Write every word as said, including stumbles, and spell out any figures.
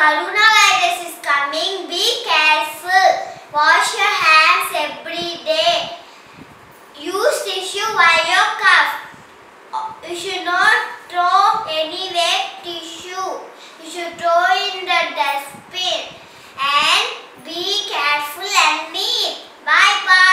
coronavirus is coming. Be careful. Wash your hands every day. Use tissue while you cough. You should not throw any wet tissue. You should throw in the dustbin. And be careful and neat. Bye bye.